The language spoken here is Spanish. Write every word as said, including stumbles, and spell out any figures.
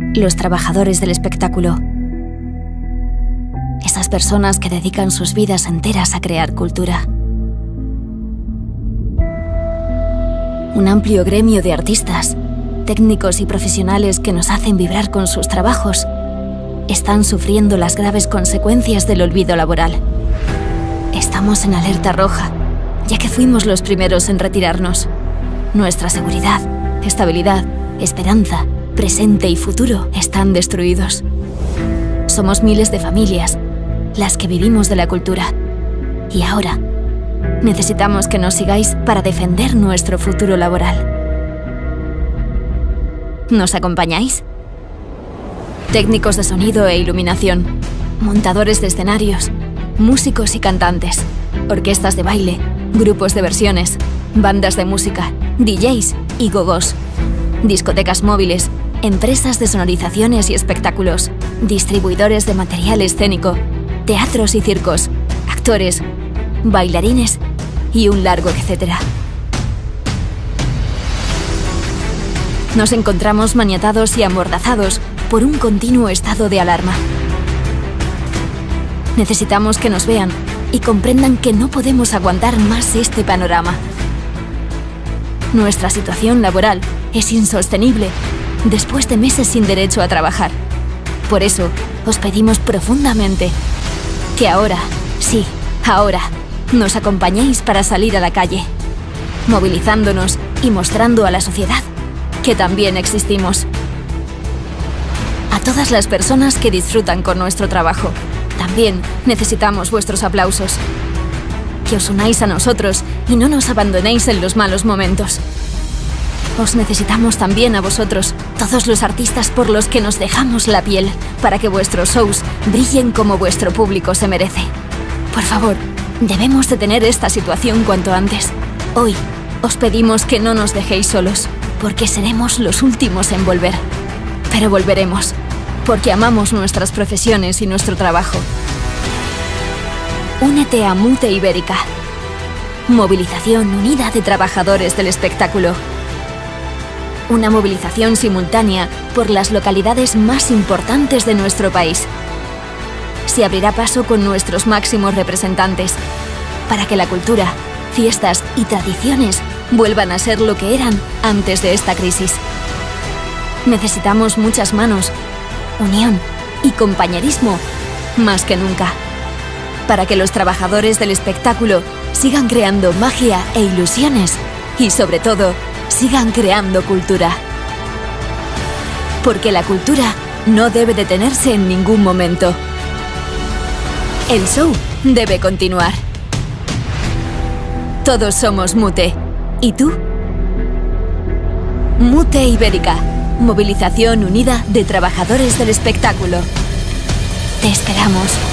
los trabajadores del espectáculo. Esas personas que dedican sus vidas enteras a crear cultura. Un amplio gremio de artistas, técnicos y profesionales que nos hacen vibrar con sus trabajos, están sufriendo las graves consecuencias del olvido laboral. Estamos en alerta roja, ya que fuimos los primeros en retirarnos. Nuestra seguridad, estabilidad, esperanza, presente y futuro están destruidos. Somos miles de familias, las que vivimos de la cultura. Y ahora, necesitamos que nos sigáis para defender nuestro futuro laboral. ¿Nos acompañáis? Técnicos de sonido e iluminación, montadores de escenarios, músicos y cantantes, orquestas de baile, grupos de versiones, bandas de música, D Js y gogos, discotecas móviles, empresas de sonorizaciones y espectáculos, distribuidores de material escénico, teatros y circos, actores, bailarines y un largo etcétera. Nos encontramos maniatados y amordazados por un continuo estado de alarma. Necesitamos que nos vean y comprendan que no podemos aguantar más este panorama. Nuestra situación laboral es insostenible después de meses sin derecho a trabajar. Por eso, os pedimos profundamente que ahora, sí, ahora, nos acompañéis para salir a la calle, movilizándonos y mostrando a la sociedad que también existimos. A todas las personas que disfrutan con nuestro trabajo, también necesitamos vuestros aplausos. Que os unáis a nosotros y no nos abandonéis en los malos momentos. Os necesitamos también a vosotros, todos los artistas por los que nos dejamos la piel, para que vuestros shows brillen como vuestro público se merece. Por favor, debemos detener esta situación cuanto antes. Hoy, os pedimos que no nos dejéis solos, porque seremos los últimos en volver. Pero volveremos, porque amamos nuestras profesiones y nuestro trabajo. Únete a Mute Ibérica, movilización unida de trabajadores del espectáculo. Una movilización simultánea por las localidades más importantes de nuestro país. Se abrirá paso con nuestros máximos representantes, para que la cultura, fiestas y tradiciones vuelvan a ser lo que eran antes de esta crisis. Necesitamos muchas manos, unión y compañerismo más que nunca, para que los trabajadores del espectáculo sigan creando magia e ilusiones y, sobre todo, sigan creando cultura. Porque la cultura no debe detenerse en ningún momento. El show debe continuar. Todos somos Mute. ¿Y tú? Mute Ibérica, movilización unida de trabajadores del espectáculo. Te esperamos.